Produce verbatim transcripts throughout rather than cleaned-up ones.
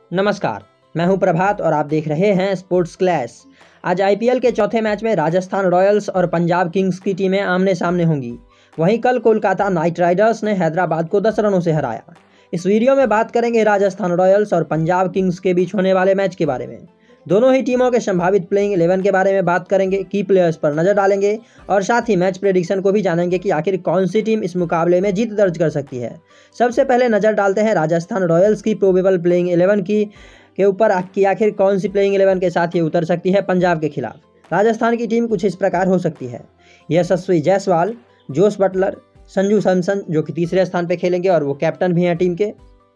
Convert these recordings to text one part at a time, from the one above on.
नमस्कार, मैं हूं प्रभात और आप देख रहे हैं स्पोर्ट्स क्लैश। आज आईपीएल के चौथे मैच में राजस्थान रॉयल्स और पंजाब किंग्स की टीमें आमने सामने होंगी। वहीं कल कोलकाता नाइट राइडर्स ने हैदराबाद को दस रनों से हराया। इस वीडियो में बात करेंगे राजस्थान रॉयल्स और पंजाब किंग्स के बीच होने वाले मैच के बारे में। दोनों ही टीमों के संभावित प्लेइंग इलेवन के बारे में बात करेंगे, की प्लेयर्स पर नजर डालेंगे और साथ ही मैच प्रेडिक्शन को भी जानेंगे कि आखिर कौन सी टीम इस मुकाबले में जीत दर्ज कर सकती है। सबसे पहले नजर डालते हैं राजस्थान रॉयल्स की प्रोबेबल प्लेइंग इलेवन की के ऊपर कि आखिर कौन सी प्लेइंग इलेवन के साथ ये उतर सकती है पंजाब के खिलाफ। राजस्थान की टीम कुछ इस प्रकार हो सकती है। यशस्वी जायसवाल, जोस बटलर, संजू सैमसन जो कि तीसरे स्थान पर खेलेंगे और वो कैप्टन भी हैं टीम के,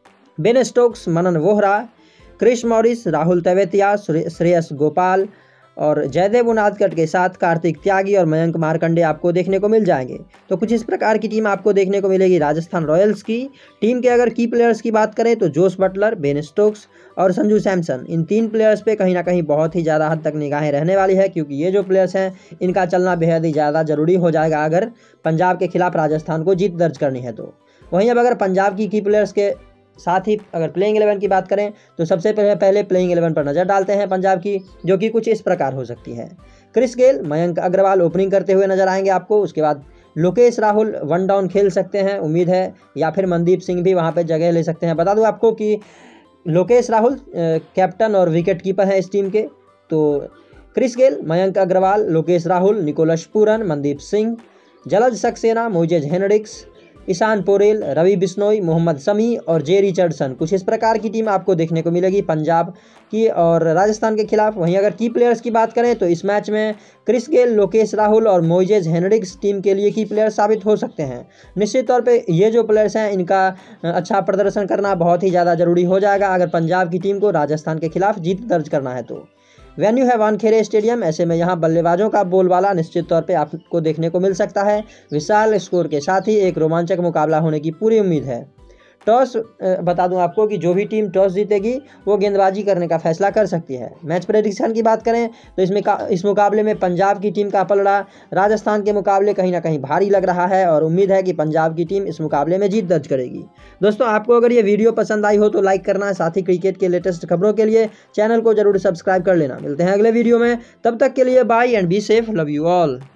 Ben Stokes, Manan Vohra, Chris Morris, Rahul Tewatia, Shreyas Gopal और जयदेव उनादकट के साथ कार्तिक त्यागी और मयंक मार्कंडे आपको देखने को मिल जाएंगे। तो कुछ इस प्रकार की टीम आपको देखने को मिलेगी राजस्थान रॉयल्स की टीम के। अगर की प्लेयर्स की बात करें तो जोस बटलर, बेन स्टोक्स और संजू सैमसन, इन तीन प्लेयर्स पे कहीं ना कहीं बहुत ही ज़्यादा हद तक निगाहें रहने वाली है, क्योंकि ये जो प्लेयर्स हैं इनका चलना बेहद ही ज़्यादा ज़रूरी हो जाएगा अगर पंजाब के खिलाफ राजस्थान को जीत दर्ज करनी है तो। वहीं अब अगर पंजाब की की प्लेयर्स के साथ ही अगर प्लेइंग इलेवन की बात करें तो सबसे पहले पहले प्लेइंग इलेवन पर नज़र डालते हैं पंजाब की, जो कि कुछ इस प्रकार हो सकती है। Chris Gayle, Mayank Agarwal opening करते हुए नजर आएंगे आपको। उसके बाद लोकेश राहुल वन डाउन खेल सकते हैं, उम्मीद है, या फिर मनदीप सिंह भी वहां पर जगह ले सकते हैं। बता दूं आपको कि लोकेश राहुल कैप्टन और विकेट कीपर हैं इस टीम के। तो Chris Gayle, Mayank Agarwal, Lokesh Rahul, Nicholas Pooran, Mandeep Singh, Jalaj Saxena, Moises Henriques, Ishan Porel, Ravi Bishnoi, Mohammed Shami और जे रिचर्डसन, कुछ इस प्रकार की टीम आपको देखने को मिलेगी पंजाब की और राजस्थान के खिलाफ। वहीं अगर की प्लेयर्स की बात करें तो इस मैच में क्रिस गेल, लोकेश राहुल और मोइजेज हेनरिक्स टीम के लिए की प्लेयर साबित हो सकते हैं। निश्चित तौर पे ये जो प्लेयर्स हैं इनका अच्छा प्रदर्शन करना बहुत ही ज़्यादा ज़रूरी हो जाएगा अगर पंजाब की टीम को राजस्थान के खिलाफ जीत दर्ज करना है तो। वेन्यू है वानखेड़े स्टेडियम, ऐसे में यहाँ बल्लेबाजों का बोलबाला निश्चित तौर पे आपको देखने को मिल सकता है। विशाल स्कोर के साथ ही एक रोमांचक मुकाबला होने की पूरी उम्मीद है। टॉस बता दूं आपको कि जो भी टीम टॉस जीतेगी वो गेंदबाजी करने का फैसला कर सकती है। मैच प्रेडिक्शन की बात करें तो इसमें इस मुकाबले में पंजाब की टीम का पलड़ा राजस्थान के मुकाबले कहीं ना कहीं भारी लग रहा है और उम्मीद है कि पंजाब की टीम इस मुकाबले में जीत दर्ज करेगी। दोस्तों, आपको अगर ये वीडियो पसंद आई हो तो लाइक करना है, साथ ही क्रिकेट के लेटेस्ट खबरों के लिए चैनल को जरूर सब्सक्राइब कर लेना। मिलते हैं अगले वीडियो में, तब तक के लिए bye and be safe, love you all.